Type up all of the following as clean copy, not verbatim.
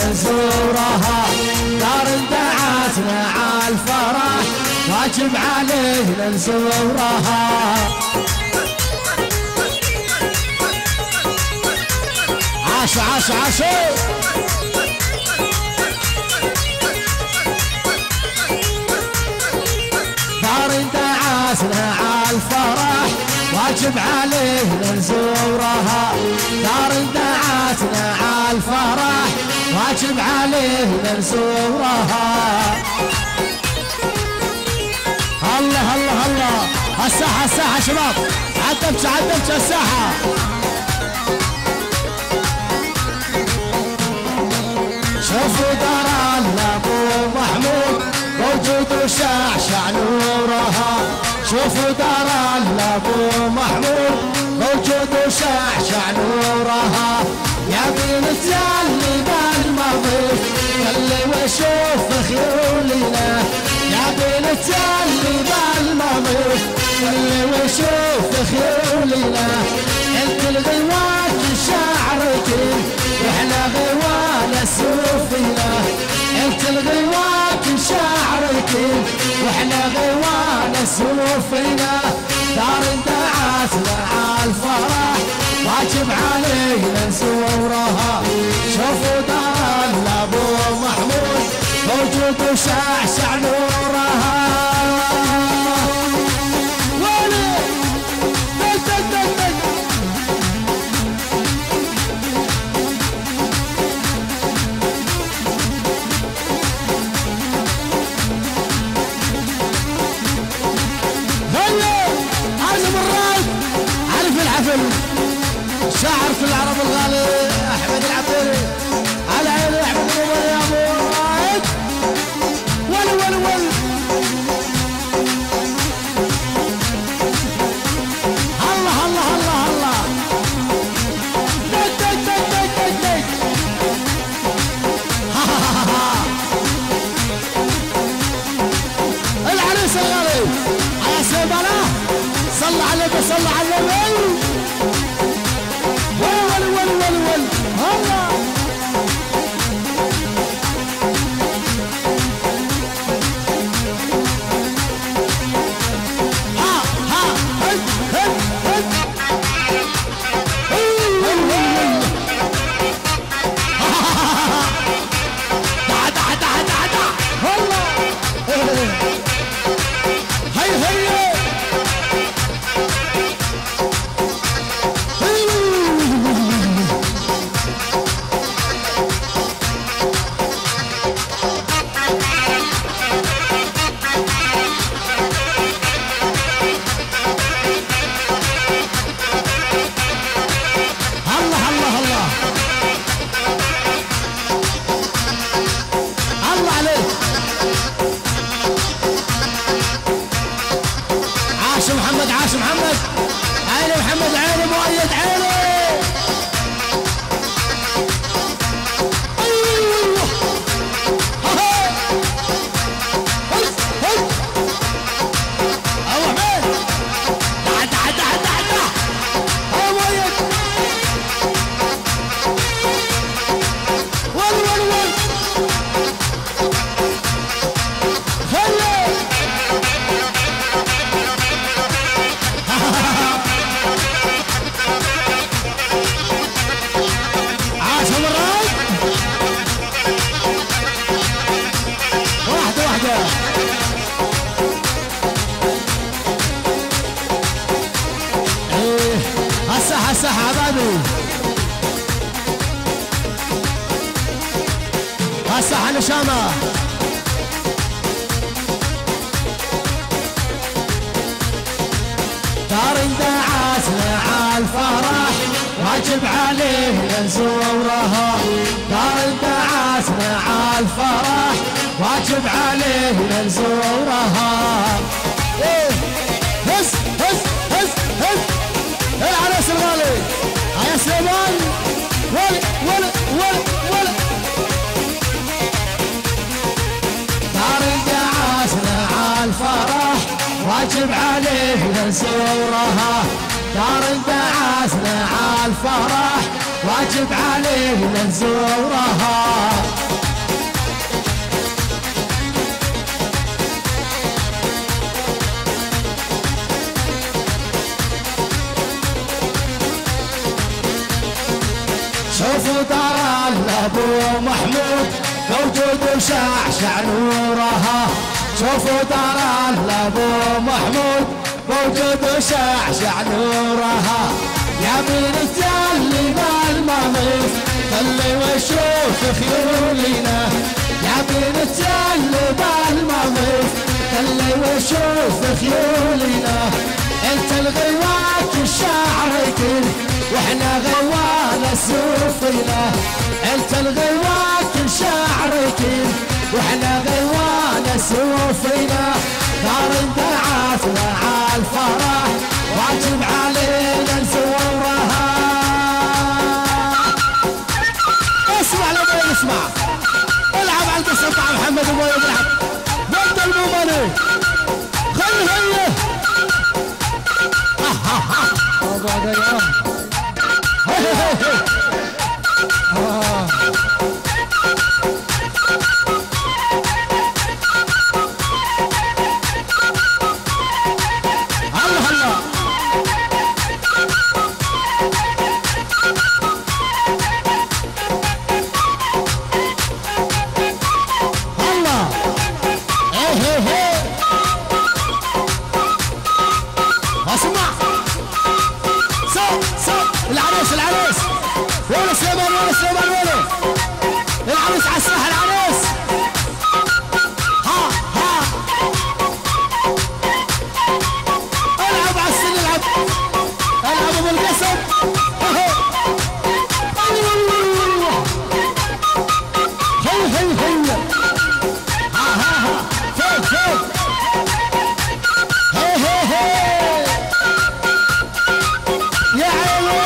نزورها، دار دعاتنا عالفرح واجب علينا نزورها. عاشوا عاشوا عاشوا. دار دعاتنا عالفرح واجب علينا نزورها، دار دعاتنا عالفرح واجب علينا نزورها. الله الله الله. الساحة الساحة شباب، عدمت عدمت الساحة. شوفوا دار ابو محمود موجود وشعشع نورها، شوفوا دار ابو محمود موجود وشعشع نورها. يا بنت ياللي بالمضيف خلي وشوف خيولنا، يا بنت ياللي بالمضيف خلي وشوف خيولنا. انت الغوات شعرك واحنا غوالة سوفنا، انت الغوات شعرك واحنا غوالة سوفنا. دار دعاتنا عالفرح واجب علينا نزورها، شوفوا دار ابو محمود موجود وشعشع نورها. شاعر في العرب الغالي احمد العبيري، على عيني احمد العبيري يا ابو رايد. ول ول ول. الله الله الله الله. دك دك دك دك دك دك. ها ها ها. العريس الغالي يا سيبانا، صل على النبي صل على النبي. ول ول ول ول. الله. ها ها هد هد هد. دع دع دع دع دع. الله. هي هي. محمد عاش محمد، عيني محمد عيني مؤيد عيني. هسه حبايبي هسه حنشامة. دار دعاتنا عالفرح واجب علينا نزورها، دار دعاتنا عالفرح واجب علينا نزورها. هس هس هس هس. العريس الغالي يا سليمان. ولي ولي ولي ولي. دار دعاتنا عالفرح واجب علينا نزورها، دار دعاتنا عالفرح واجب علينا نزورها. شوفوا دار ابو محمود موجود وشعشع نورها. شوفوا دار ابو محمود موجود وشعشع نورها. يا بنت ياللي بالمضيف خلي وشوف خيولنا. يا بنت ياللي بالمضيف خلي وشوف خيولنا. انت الغوات الشعر كل واحنا غوانا سوفنا. انت الغوات الشعر كل واحنا غوانا سوفنا. دار دعاتنا عالفرح واجب علينا نزورها. اسمع لما اسمع العب على القصه مع محمد ابو يلعب ضد المومني. خلي هي العريس على الساحه. العريس ها العب على السن. العب ابو القسم. هي فوق فوق. هي يا عيني.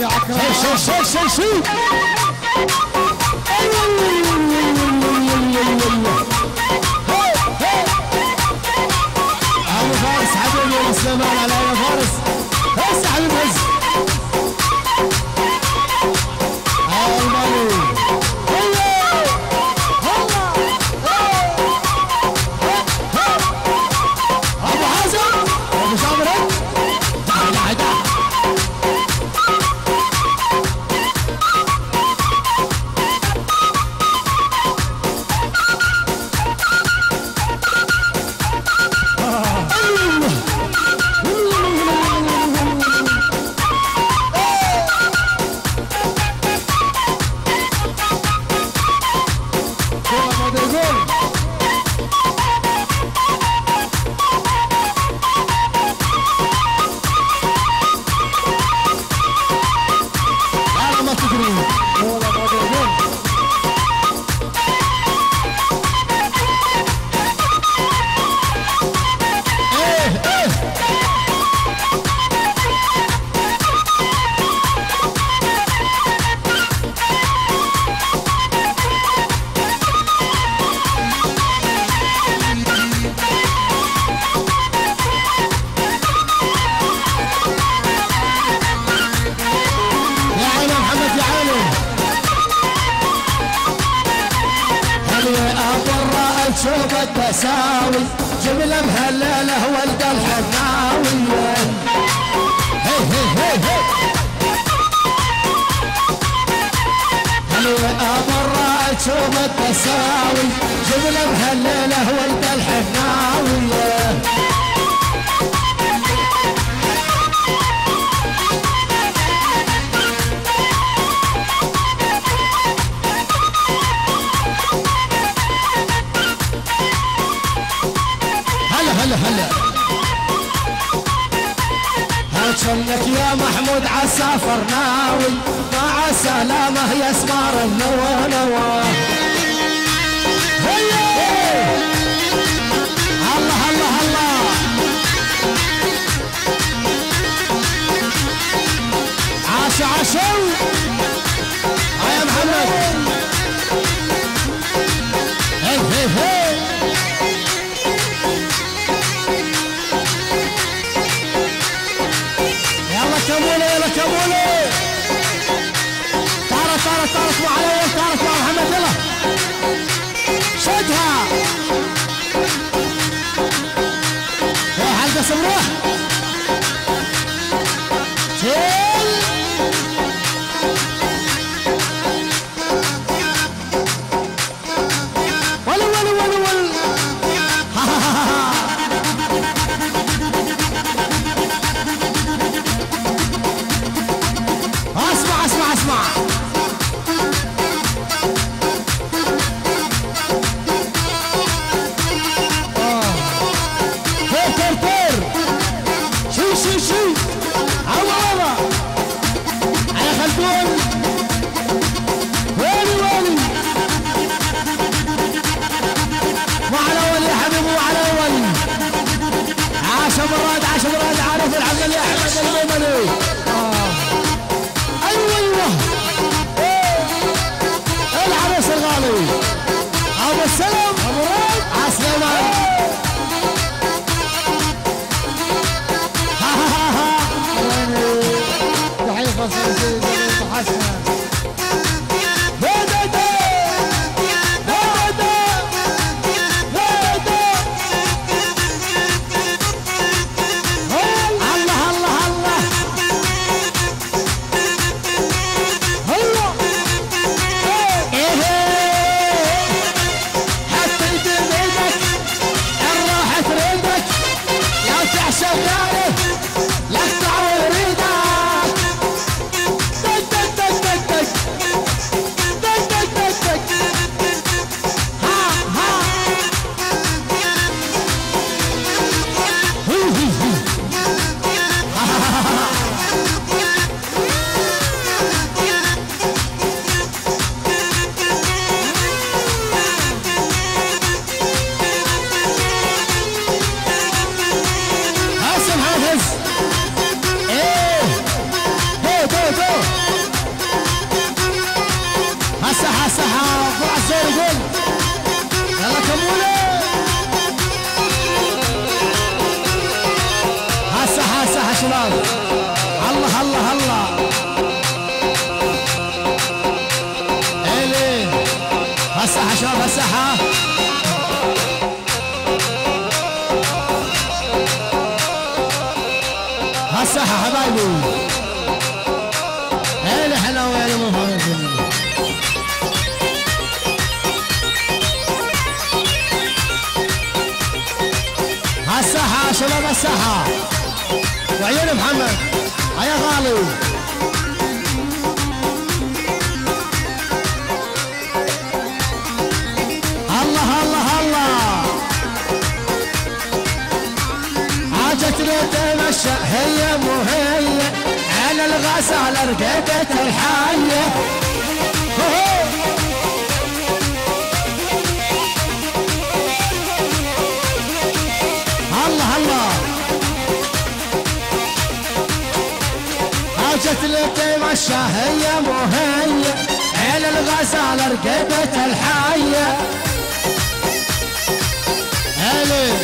يا عكرمة شي ابو فارس حبيبي يا سليمان على ابو فارس هز حبيبي هز المالي ابو حازم ابو شامر تعال تعال شوف التساوي جملة مهللة والقى الحناوي هي هي هي هي حلوة مرة تشوف التساوي جملة مهللة والقى الحناوي هلا هاتشلك يا محمود عسافر ناوي مع سلامه يا سمار النوى نوى الله الله الله عاشوا يا محمد هي هي هي يلا كمولي طارت مع علي طارت مع محمد يلا شدها روح على القسم روح شيل ول اسمع تير شي عوضة على خلدون ويلي وعلى ولي يا حبيبي وعلى ولي عاش مراد عارف الحمد يا احمد الميمني ايوه العريس الغالي ابو السلام ابو راد عسلمان تحية خاصة لسيدي حسن شباب الساحة وعيون محمد يا غالي. الله الله الله حاجتنا تمشى هي مو هي على الغسالة رقدت الحية. الله الله حاجتنا تمشى هي مو هي على الغسالة رقدت الحية. هلي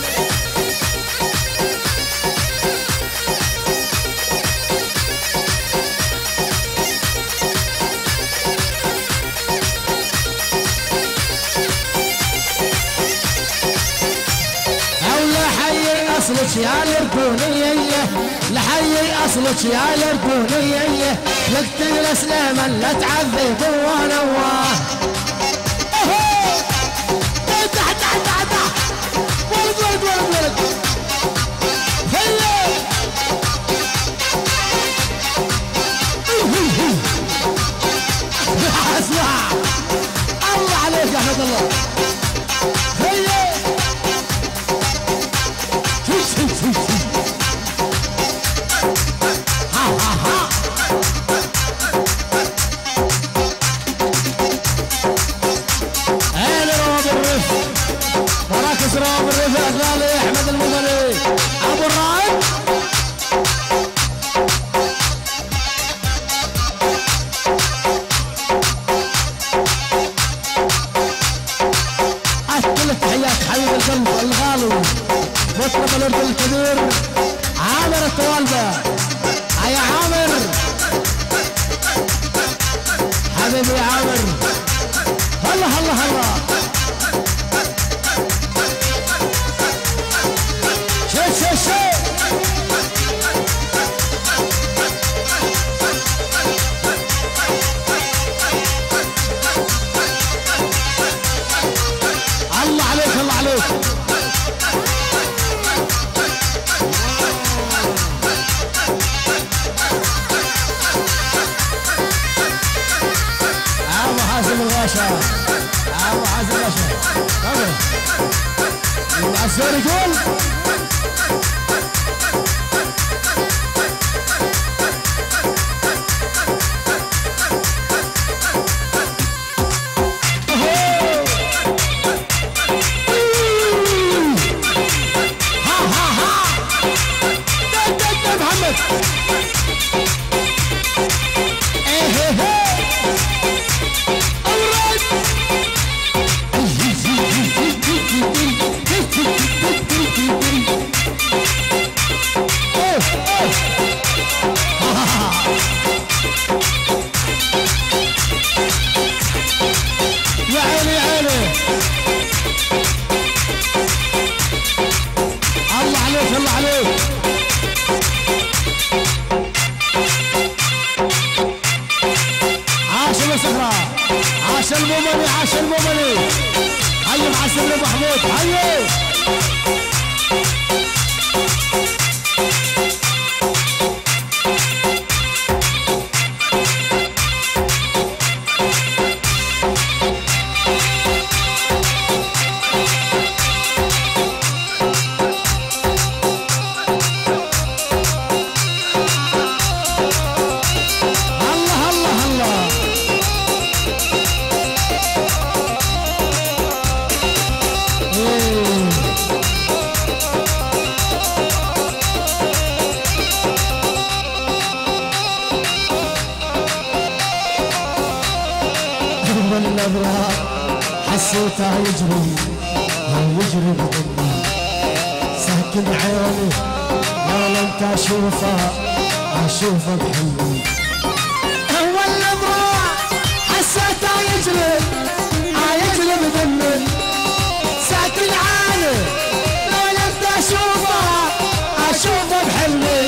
اصلك يا الارجونيه لحي اصلك يا الارجونيه نقتل الاسلام لا تعذب ونواه. تحت تحت تحت ولد ولد ولد ولد هيا اسمع الله عليك يا احمد الله. هيا مراكز رواب الريف الغالي احمد المغني ابو الرائد. كل التحيات حبيب القلب الغالي مطرب الارض الكبير عامر الطوالبه. يا عامر حبيبي يا عامر. هلا هلا هلا شي شي شي الله عليك الله عليك. ابو حازم الغاشا ابو حازم الغاشا طبعا العسير يقول عاش المومني عاش المومني. هيا معسل ابو حمود هيا حسيته يجري يجري بدمي ساكن عيني لو لم تشوفه اشوفه بحلمي. هو الابراء حسيته يجري يجري بدمي ساكن عيني لو لم تشوفه اشوفه بحلمي.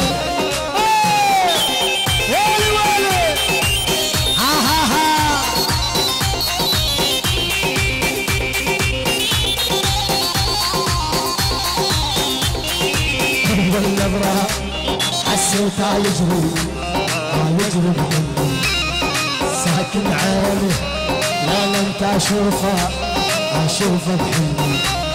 ويلي ويلي ها ها ها بالنظرة حسيتها يجري يجري بقلبي ساكن عيني لا انت اشوفه بحلمي